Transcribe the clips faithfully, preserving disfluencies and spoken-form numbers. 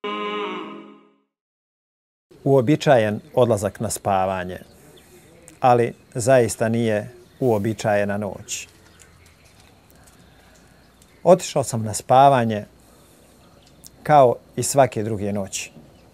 Uobičajen odlazak na spavanje, ali zaista nije uobičajena noć. Otišao sam na spavanje kao i svake druge noći.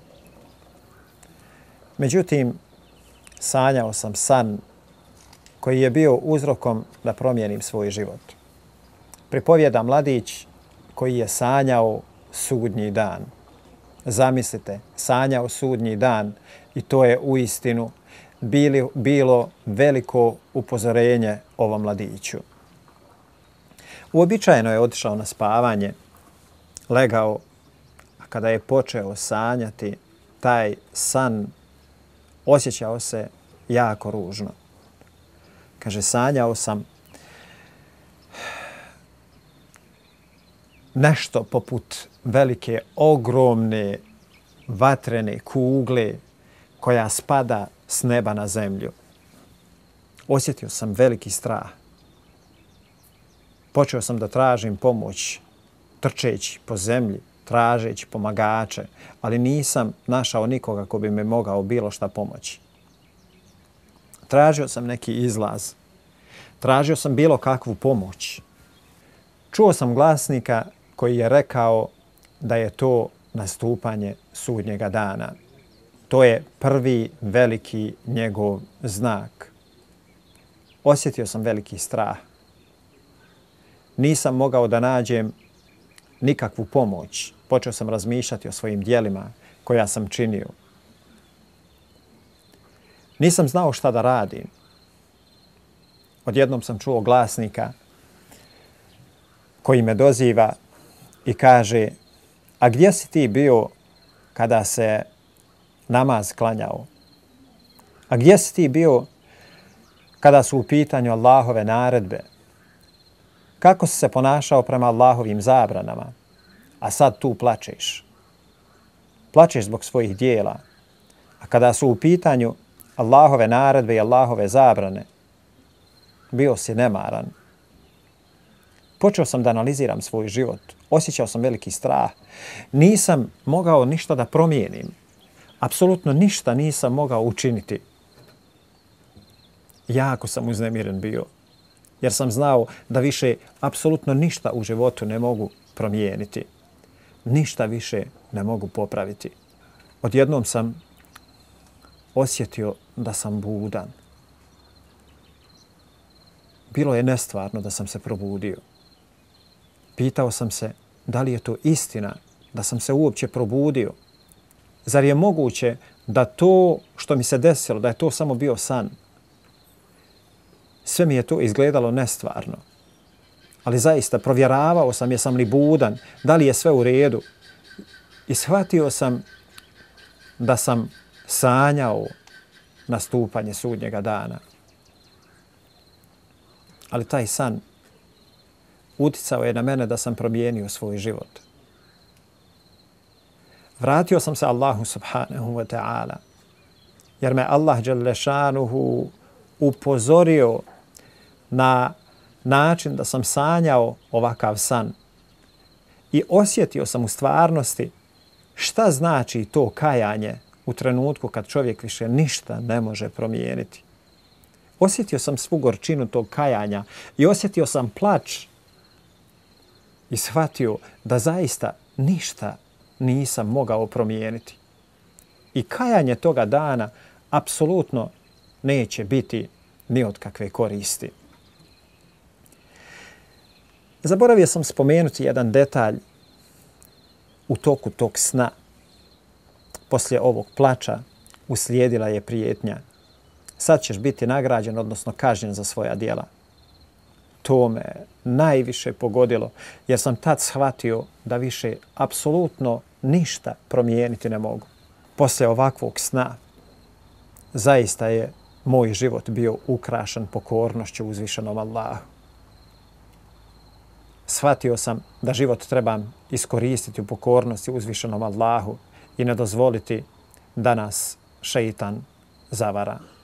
Međutim, sanjao sam san koji je bio uzrokom da promijenim svoj život. Pripovijeda mladić koji je sanjao sudnji dan. Zamislite, sanjao sudnji dan i to je uistinu bili, bilo veliko upozorenje ovom mladiću. Uobičajeno je otišao na spavanje, legao, a kada je počeo sanjati, taj san osjećao se jako ružno. Kaže, sanjao sam nešto poput velike, ogromne vatrene kugle koja spada s neba na zemlju. Osjetio sam veliki strah. Počeo sam da tražim pomoć, trčeći po zemlji, tražeći pomagače, ali nisam našao nikoga ko bi me mogao bilo šta pomoći. Tražio sam neki izlaz. Tražio sam bilo kakvu pomoć. Čuo sam glasnika koji je rekao da je to nastupanje sudnjega dana. To je prvi veliki njegov znak. Osjetio sam veliki strah. Nisam mogao da nađem nikakvu pomoć. Počeo sam razmišljati o svojim dijelima koja sam činio. Nisam znao šta da radim. Odjednom sam čuo glasnika koji me doziva i kaže: a gdje si ti bio kada se namaz klanjao? A gdje si ti bio kada su u pitanju Allahove naredbe? Kako si se ponašao prema Allahovim zabranama? A sad tu plačeš. Plačeš zbog svojih dijela. A kada su u pitanju Allahove naredbe i Allahove zabrane, bio si nemaran. Počeo sam da analiziram svoj život. Osjećao sam veliki strah. Nisam mogao ništa da promijenim. Apsolutno ništa nisam mogao učiniti. Jako sam uznemiren bio. Jer sam znao da više apsolutno ništa u životu ne mogu promijeniti. Ništa više ne mogu popraviti. Odjednom sam osjetio da sam budan. Bilo je nestvarno da sam se probudio. Pitao sam se da li je to istina, da sam se uopće probudio. Zar je moguće da to što mi se desilo, da je to samo bio san? Sve mi je to izgledalo nestvarno. Ali zaista provjeravao sam jesam li budan, da li je sve u redu. I shvatio sam da sam sanjao nastupanje sudnjega dana. Ali taj san uticao je na mene da sam promijenio svoj život. Vratio sam se Allahu subhanahu wa ta'ala, jer me Allah dželle šanuhu upozorio na način da sam sanjao ovakav san. I osjetio sam u stvarnosti šta znači to kajanje u trenutku kad čovjek više ništa ne može promijeniti. Osjetio sam svu gorčinu tog kajanja i osjetio sam plač i shvatio da zaista ništa nisam mogao promijeniti. I kajanje toga dana apsolutno neće biti ni od kakve koristi. Zaboravio sam spomenuti jedan detalj u toku tog sna. Poslije ovog plača uslijedila je prijetnja. Sad ćeš biti nagrađen, odnosno kažnjen za svoja djela. To me najviše pogodilo, jer sam tad shvatio da više apsolutno ništa promijeniti ne mogu. Poslije ovakvog sna zaista je moj život bio ukrašen pokornošću uzvišenom Allahu. Shvatio sam da život trebam iskoristiti u pokornosti uzvišenom Allahu i ne dozvoliti da nas šeitan zavara.